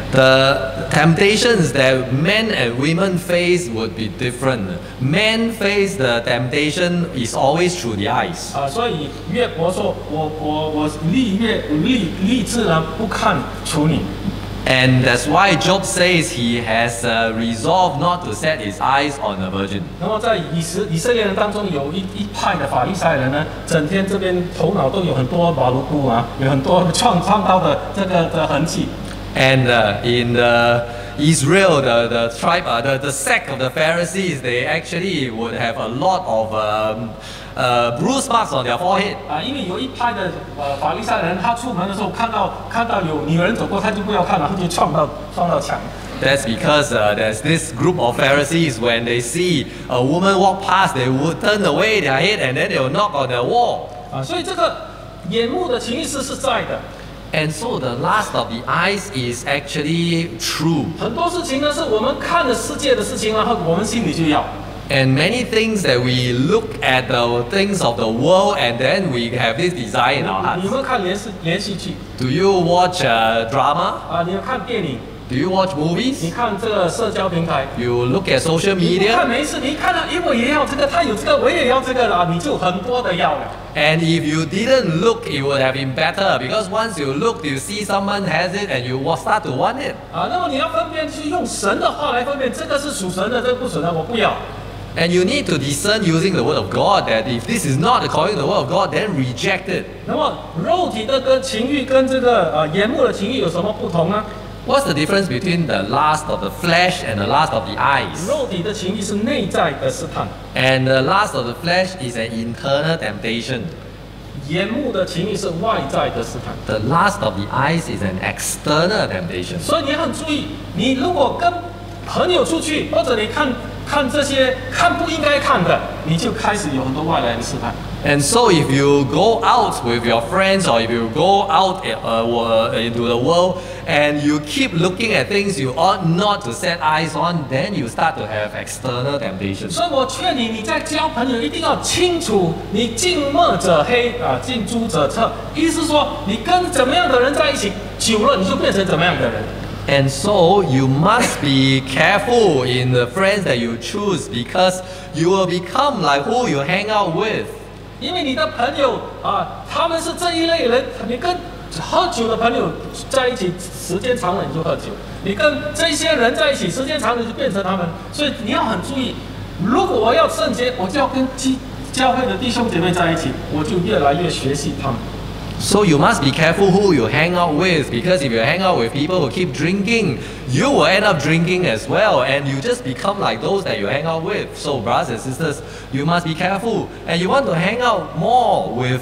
the temptations that men and women face would be different. Men face the temptation is always through the eyes. 所以约伯说，我立志呢不看处女。 And that's why Job says he has resolved not to set his eyes on a virgin. 那么在以色列人当中，有一派的法利赛人呢，整天这边头脑都有很多马路菇有很多创造的这个的痕迹。 And in Israel, the tribe, the sect of the Pharisees, they actually would have a lot of bruise marks on their forehead. 因为有一派的法利赛人，他出门的时候看到有女人走过，他就不要看了，他就撞到墙。 That's because there's this group of Pharisees, when they see a woman walk past, they would turn away their head and then they will knock on the wall. 所以这个眼目的情欲是在的。 And so the lust of the eyes is actually true. 很多事情呢，是我们看了世界的事情，然后我们心里就要。 And many things that we look at the things of the world and then we have this desire in our 你 hearts. 们看连续剧 Do you watch drama? 你们看电影， Do you watch 你 movies? 看这个社交平台。 You look at social 你不看 media? 没事，你看到我也要这个，他有这个我也要这个了，你就很多的要了。 And if you didn't look, it would have been better because once you look, you see someone has it and you will start to want it. 那么你要分辨，去用神的话来分辨，这个是属神的，这个不属神的，我不要。 And you need to discern using the word of God that if this is not according to the word of God, then reject it. 那么肉体的跟情欲跟这个眼目的情欲有什么不同呢？ What's the difference between the lust of the flesh and the lust of the eyes? 肉体的情欲是内在的试探， And the lust of the flesh is an internal temptation. 眼目的情欲是外在的试探。 The lust of the eyes is an external temptation. 所以你很注意，你如果跟朋友出去，或者你看这些看不应该看的，你就开始有很多外来的试探。 And so if you go out with your friends or if you go out into the world and you keep looking at things you ought not to set eyes on, then you start to have external temptations. 所以我劝你，你在交朋友一定要清楚，你近墨者黑啊，近朱者赤。意思说，你跟怎么样的人在一起，久了你就变成怎么样的人。 And so you must be careful in the friends that you choose because you will become like who you hang out with. 因为你的朋友啊，他们是这一类人，你跟喝酒的朋友在一起，时间长了你就喝酒；你跟这些人在一起，时间长了就变成他们。所以你要很注意，如果我要圣洁，我就要跟教会的弟兄姐妹在一起，我就越来越学习他们。 So you must be careful who you hang out with because if you hang out with people who keep drinking, you will end up drinking as well and you just become like those that you hang out with. So brothers and sisters, you must be careful and you want to hang out more with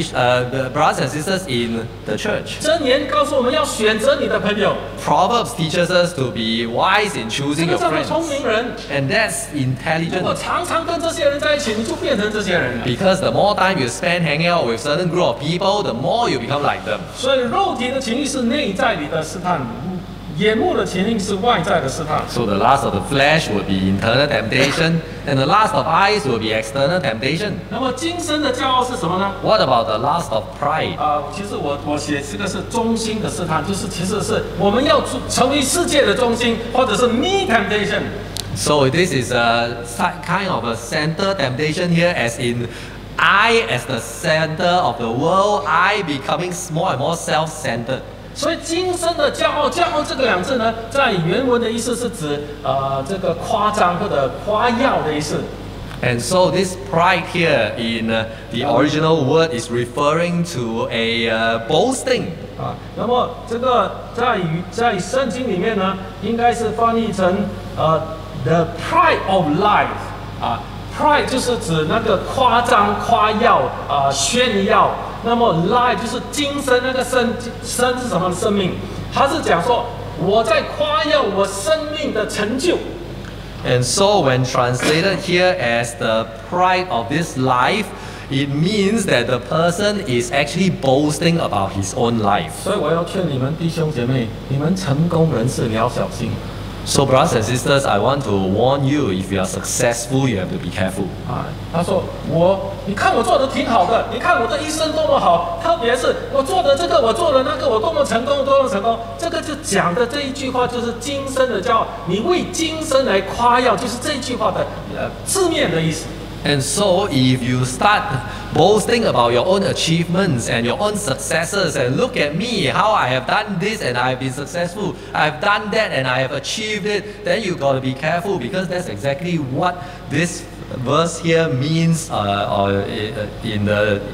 the brothers and sisters in the church. 箴言告诉我们要选择你的朋友， Proverbs teaches us to be wise in 这 choosing 个 your 叫做 friends. 聪明人。 And that's 如果 intelligent 常常跟这些人在一起，你就变成这些人了。 because the more time you spend hanging out with certain group of people, the more you become like them. 所以肉体的情欲是内在里的试探，眼目的情欲是外在的试探。 So the lust of the flesh will be internal temptation, and the lust of eyes will be external temptation. 那么今生的骄傲是什么呢？ What about the lust of pride? 其实我写这个是中心的试探，就是其实是我们要成为世界的中心，或者是 me temptation。 So this is a kind of a center temptation here, as in I as the center of the world, I becoming more and more self-centered. 所以今生的骄傲，骄傲这个两字呢，在原文的意思是指这个夸张或者夸耀的意思。 And so this pride here in the original word is referring to a boasting. 那么这个在圣经里面呢，应该是翻译成the pride of life pride 就是指那个夸张、夸耀炫耀。那么 life 就是今生，那个生是什么？生命。他是讲说我在夸耀我生命的成就。 And so when translated here as the pride of this life, it means that the person is actually boasting about his own life. 所以我要劝你们弟兄姐妹，你们成功人士你要小心。 So brothers and sisters, I want to warn you, if you are successful, you have to be careful. 他说你看我做的挺好的，你看我的一生多么好，特别是我做的这个，我做的那个，我多么成功，多么成功。这个就讲的这一句话就是今生的骄傲，你为今生来夸耀，就是这一句话的字面的意思。 And so if you start boasting about your own achievements and your own successes and look at me, how I have done this and I have been successful, I have done that and I have achieved it, then you got to be careful because that's exactly what this verse here means in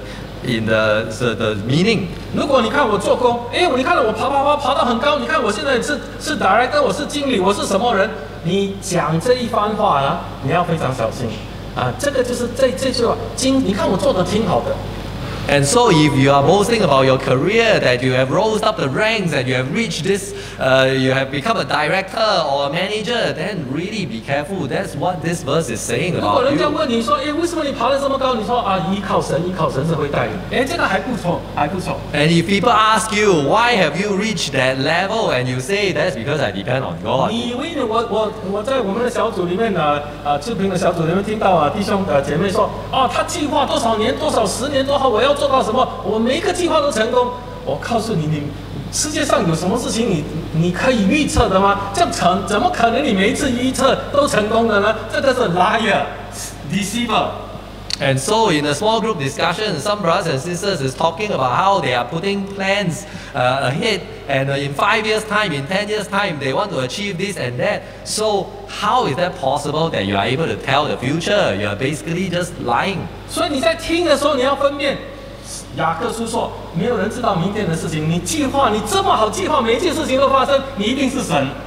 the meaning. 如果你看我做工，你看我爬到很高，你看我现在是 director， 我是经理，我是什么人？你讲这一番话呢，你要非常小心。 这个就是这句话，你看我做的挺好的。 And so if you are boasting about your career, that you have rose up the ranks and you have reached this, you have become a director or a manager, then really be careful. That's what this verse is saying 如果 about 人家 you. 问你说，为什么你爬得这么高？你说依靠神是会带领。这个还不错，还不错。 And if people ask you, why have you reached that level? And you say, that's because I depend on God. 你以为我在我们的小组里面视频的小组里面听到弟兄姐妹说，他计划多少年、多少10年多好，我要做到什么？我每一个计划都成功。我告诉你，世界上有什么事情你可以预测的吗？这样怎么可能你每一次预测都成功的呢？这个是 liar, deceiver. And so in a small group discussion, some brothers and sisters is talking about how they are putting plans ahead, and in 5 years' time, in 10 years' time, they want to achieve this and that. So how is that possible that you are able to tell the future? You are basically just lying. 所以你在听的时候，你要分辨。雅各书说，没有人知道明天的事情。你这么好计划，每一件事情都发生，你一定是神。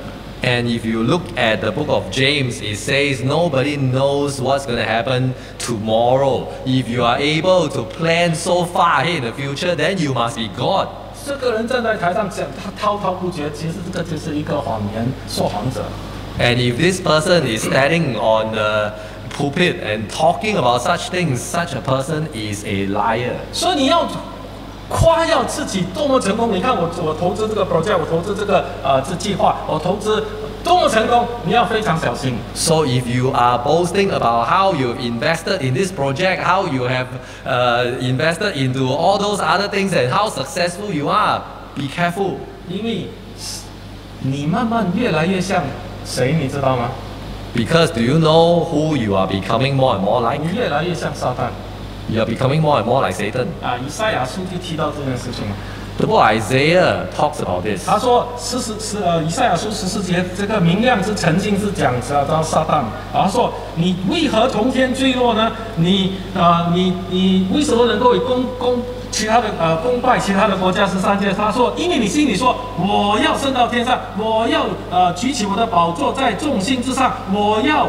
And if you look at the book of James, it says nobody knows what's going to happen tomorrow. If you are able to plan so far ahead in the future, then you must be God. 这个人站在台上讲，他滔滔不绝，其实这个就是一个谎言说谎者。 And if this person is standing on the pulpit and talking about such things, such a person is a liar. 所以你要夸耀自己多么成功！你看我投资这个 project， 我投资这个这计划，我投资多么成功，你要非常小心。 So if you are boasting about how you've invested in this project, how you have invested into all those other things, and how successful you are, be careful. 因为你慢慢越来越像谁，你知道吗？ Because do you know who you are becoming more and more like? 你越来越像撒旦。 You are becoming more and more like Satan. 以赛亚书就提到这件事情。 The book Isaiah talks about this. 他说以赛亚书14节，这个明亮之曾经是讲到撒旦。他说你为何从天坠落呢？你为什么能够其他的攻败其他的国家13节？他说因为你心里说我要升到天上，我要举起我的宝座在众星之上，我要，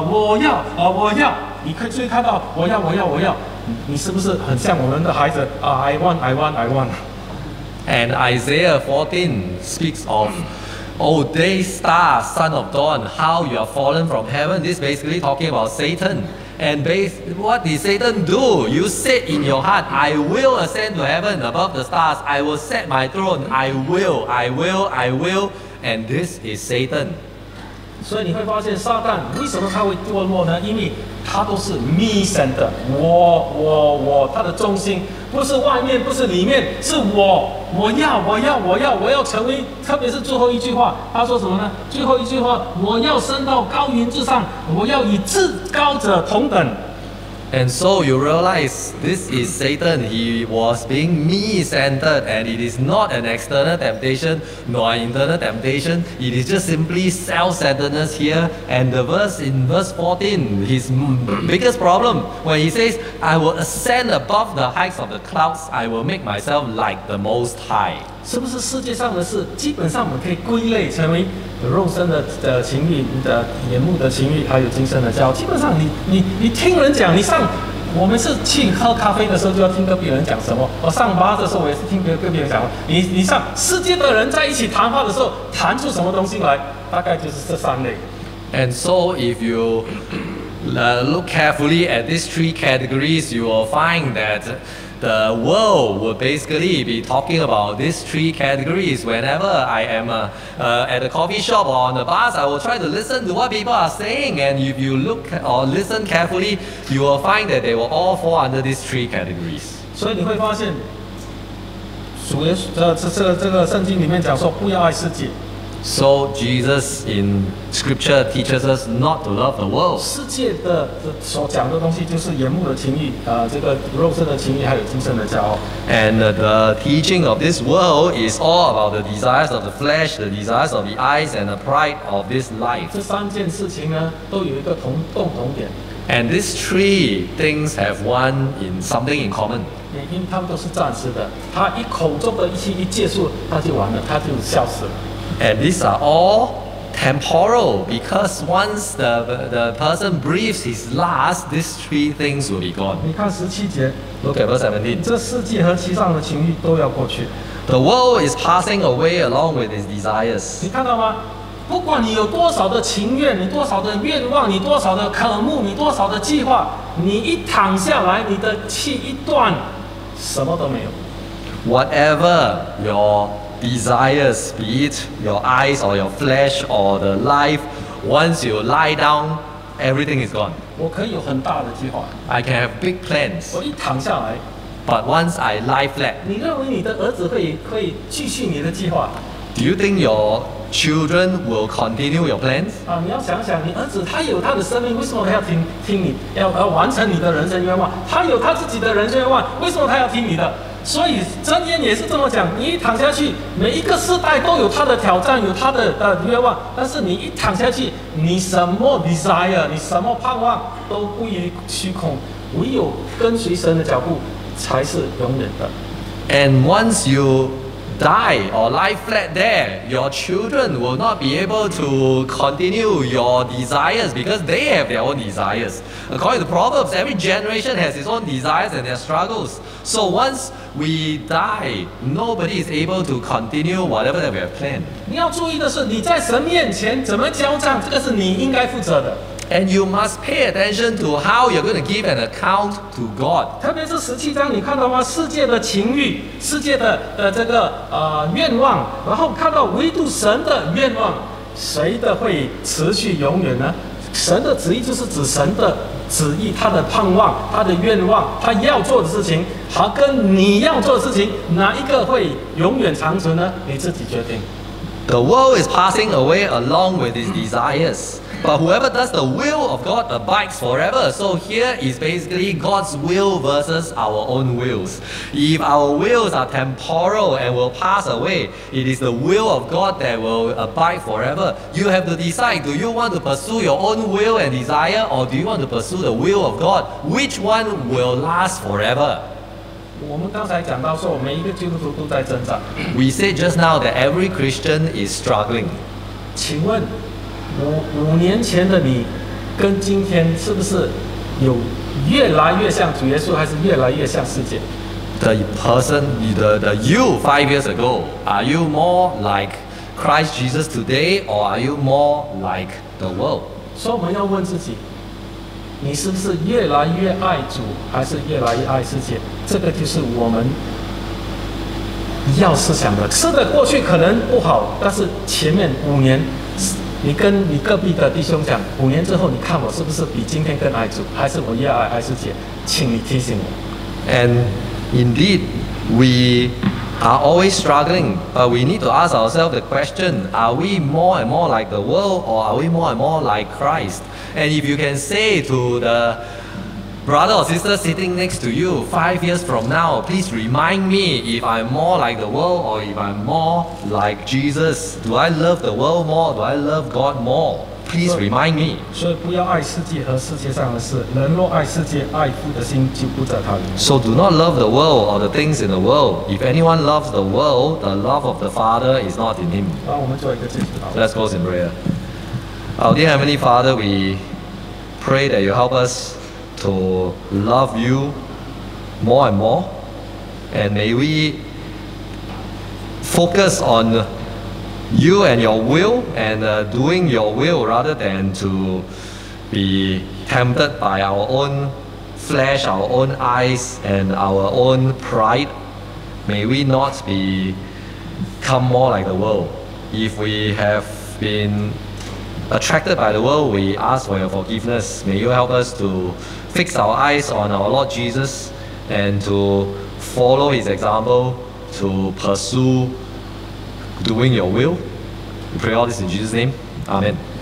你可以看到我要。 你是不是很像我们的孩子？I want. And Isaiah 14 speaks of, "O day star, son of dawn, how you have fallen from heaven." This is basically talking about Satan. And what did Satan do? You said in your heart, "I will ascend to heaven above the stars. I will set my throne. I will." And this is Satan. 所以你会发现，撒旦为什么他会堕落呢？因为他都是 me centered， 我，他的中心不是外面，不是里面，是我要成为，特别是最后一句话，他说什么呢？最后一句话，我要升到高云之上，我要与至高者同等。 And so you realize this is Satan. He was being me-centered, and it is not an external temptation nor an internal temptation. It is just simply self-centeredness here. And the verse in verse 14, his biggest problem, when he says, "I will ascend above the heights of the clouds. I will make myself like the Most High." 是不是世界上的事，基本上我们可以归类成为肉身的情欲、你的眼目的情欲，还有精神的骄傲。基本上你听人讲，我们是去喝咖啡的时候就要听隔壁人讲什么，我上班的时候我也是听隔壁人讲。你上世界的人在一起谈话的时候，谈出什么东西来，大概就是这3类。 And so if you look carefully at these 3 categories, you will find that the world will basically be talking about these 3 categories. Whenever I am at a coffee shop or on the bus, I will try to listen to what people are saying. And if you look or listen carefully, you will find that they will all fall under these 3 categories. 所以你会发现，这个圣经里面讲说，不要爱世界。 So Jesus in Scripture teaches us not to love the world. 世界的所讲的东西就是眼目的情欲，这个肉身的情欲，还有精神的骄傲。 And the teaching of this world is all about the desires of the flesh, the desires of the eyes, and the pride of this life. 这3件事情呢，都有一个共同点。 And these 3 things have something in common. 因为他们都是暂时的，他口中的一结束，他就完了，他就消失了。 And these are all temporal, because once the person breathes his last, these 3 things will be gone. 你看17节 Look at verse 17. 这世界和其上的情欲都要过去。 The world is passing away along with its desires. 你看到吗？不管你有多少的情愿，你多少的愿望，你多少的渴慕，你多少的计划，你一躺下来，你的气一断，什么都没有。 Whatever your desires, be it your eyes or your flesh or the life, once you lie down, everything is gone. 我可以有很大的计划， I can have big plans, 我一躺下来， but once I lie flat, 你认为你的儿子会继续你的计划？ do you think your children will continue your plans? 你要想想，你儿子他有他的生命，为什么他要听你？要完成你的人生愿望？他有他自己的人生愿望，为什么他要听你的？所以箴言也是这么讲，你一躺下去，每一个世代都有他的挑战，有他的愿望，但是你一躺下去，你什么 desire， 你什么盼望都归于虚空，唯有跟随神的脚步才是永远的。 And once you die or lie flat there, your children will not be able to continue your desires because they have their own desires. According to Proverbs, every generation has its own desires and their struggles. So once we die, nobody is able to continue whatever that we have planned. 你要注意的是，你在神面前怎么交账，这个是你应该负责的。 And you must pay attention to how you're going to give an account to God. 特别是17章，你看到吗？世界的情欲，世界的这个愿望，然后看到唯独神的愿望，谁的会持续永远呢？神的旨意就是指神的旨意，他的盼望，他的愿望，他要做的事情，和跟你要做的事情，哪一个会永远长存呢？你自己决定。 The world is passing away along with its desires. But whoever does the will of God abides forever. So here is basically God's will versus our own wills. If our wills are temporal and will pass away, it is the will of God that will abide forever. You have to decide, do you want to pursue your own will and desire, or do you want to pursue the will of God? Which one will last forever? 我们刚才讲到说，每一个基督徒都在挣扎。 We said just now that every Christian is struggling. 请问五年前的你，跟今天是不是有越来越像主耶稣，还是越来越像世界？ The person, the you 5 years ago, are you more like Christ Jesus today, or are you more like the world? 所以我们要问自己，你是不是越来越爱主，还是越来越爱世界？这个就是我们要思想的。是的，过去可能不好，但是前面5年。 你跟你隔壁的弟兄讲，5年之后，你看我是不是比今天更爱主，还是我越爱世界？请你提醒我。 And indeed, we are always struggling, but we need to ask ourselves the question: Are we more and more like the world, or are we more and more like Christ? And if you can say to the brother or sister sitting next to you 5 years from now, please remind me if I'm more like the world or if I'm more like Jesus. Do I love the world more? Do I love God more? Please remind me. 所以不要爱世界和世界上的事。人若爱世界，爱父的心就不在他里面。 So do not love the world or the things in the world. If anyone loves the world, the love of the Father is not in him. 好，我们做一个结束祷告。 Let's close in prayer. Our dear Heavenly Father, we pray that you help us to love you more and more, and may we focus on you and your will and doing your will rather than to be tempted by our own flesh, our own eyes, and our own pride. May we not become more like the world. If we have been attracted by the world, we ask for your forgiveness. May you help us to fix our eyes on our Lord Jesus and to follow his example, to pursue doing your will. We pray all this in Jesus' name. Amen.